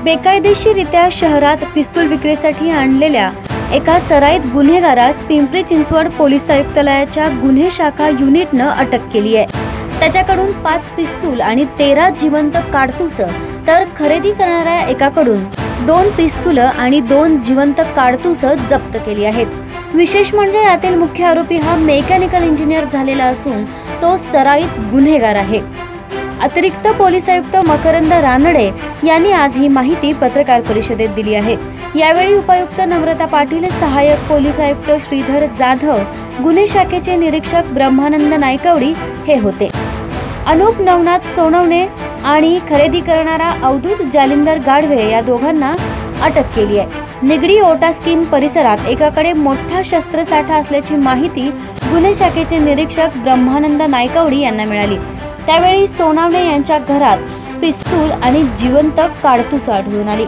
बेकायदेशीररित्या शहरात पिस्तूल विक्रीसाठी आणलेल्या एका सराईत गुन्हेगारास पिंपरी चिंचवड पोलीस आयुक्तालयाच्या गुन्हे शाखा युनिटनं अटक केली आहे। त्याच्याकडून 5 पिस्तूल आणि 13 जिवंत काडतूस तर खरेदी करणाऱ्या एकाकडून 2 पिस्तूल आणि 2 जिवंत काडतूस जप्त केली आहेत। विशेष म्हणजे यातील मुख्य आरोपी हा मेकॅनिकल इंजिनियर झालेला असून तो सराईत गुन्हेगार आहे। अतिरिक्त पोलीस आयुक्त मकरंद रानडे यांनी आज ही माहिती पत्रकार परिषदेत दिली आहे। यावेळी उपायुक्त नम्रता पाटील, सहाय्यक पोलीस आयुक्त श्रीधर जाधव, गुन्हे शाखेचे निरीक्षक ब्रह्मानंद नायकवडी हे होते। अनुप नवनाथ सोनवणे आणि खरेदी करणारा अवधूत जालिंदर गाढवे या दोघांना अटक केली आहे। निगडी ओटा स्कीम परिसरात एकाकडे मोठा शस्त्रसाठा असल्याची माहिती गुन्हे शाखेचे निरीक्षक ब्रह्मानंद नायकवडी यांना मिळाली। त्यावेळी सोनवणे यांच्या घरात पिस्तूल आणि जिवंत काडतूस आढळून आली।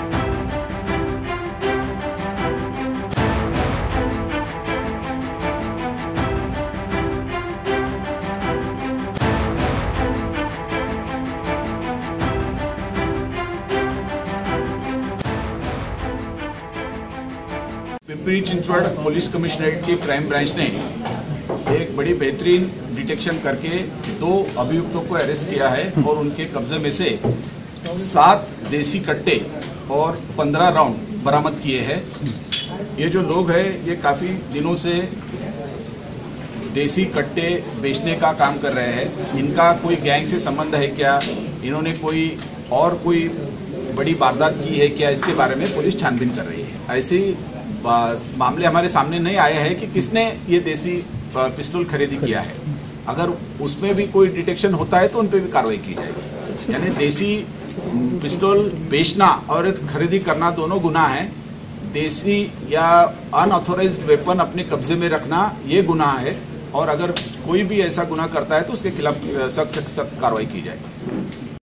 पिंपरी चिंचवड पुलिस कमिश्नरेट की क्राइम ब्रांच ने एक बड़ी बेहतरीन डिटेक्शन करके 2 अभियुक्तों को अरेस्ट किया है और उनके कब्जे में से 7 देसी कट्टे और 15 राउंड बरामद किए हैं। ये जो लोग हैं ये काफ़ी दिनों से देसी कट्टे बेचने का काम कर रहे हैं। इनका कोई गैंग से संबंध है क्या, इन्होंने कोई बड़ी वारदात की है क्या, इसके बारे में पुलिस छानबीन कर रही है। ऐसे मामले हमारे सामने नहीं आए हैं कि किसने ये देसी पिस्तौल खरीदी किया है। अगर उसमें भी कोई डिटेक्शन होता है तो उन पर भी कार्रवाई की जाएगी। यानी देसी पिस्तौल बेचना और खरीदी करना दोनों गुनाह है। देसी या अनऑथोराइज्ड वेपन अपने कब्जे में रखना ये गुनाह है और अगर कोई भी ऐसा गुनाह करता है तो उसके खिलाफ सख्त कार्रवाई की जाएगी।